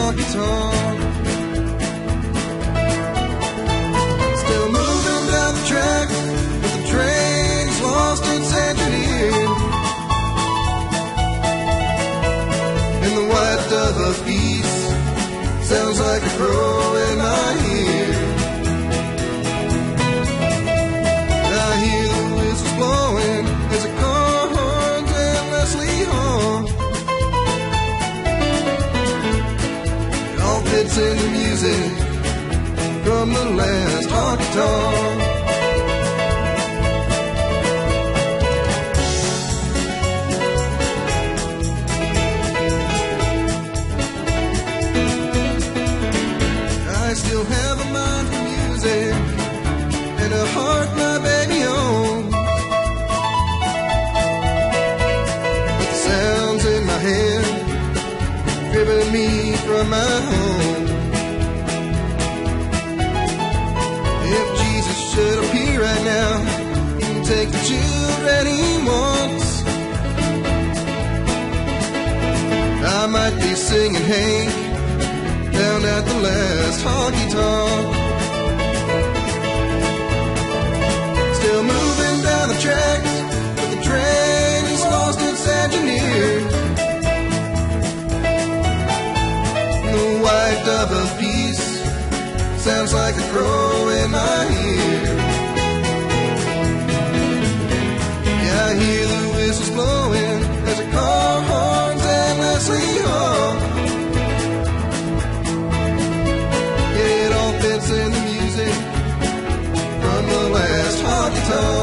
honky tonk. Still moving down the track, but the train's lost its engineer. And the white dove of peace sounds like a crow in my ear. I hear the whistles blowing as the car horns endlessly honk. It all fits in the music from the last honky tonk. I still have a mind for music and a heart my baby owns. But the sounds in my head driven me from my home. If Jesus should appear right now, he can take the children he wants. I might be singing Hank down at the last honky tonk. Still moving down the tracks, but the train has lost its engineer. The white dove of peace sounds like a crow in my ear. Yeah, I hear the whistles blowing as the car horns endlessly honk. Yeah, it all fits in the music from the last honky tonk.